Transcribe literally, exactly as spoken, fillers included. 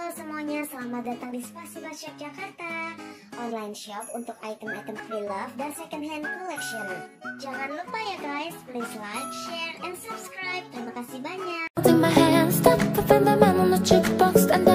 Halo semuanya, selamat datang di Spasiba Shop Jakarta, online shop untuk item-item pre-love dan second hand collection. Jangan lupa ya guys, please like, share, and subscribe. Terima kasih banyak.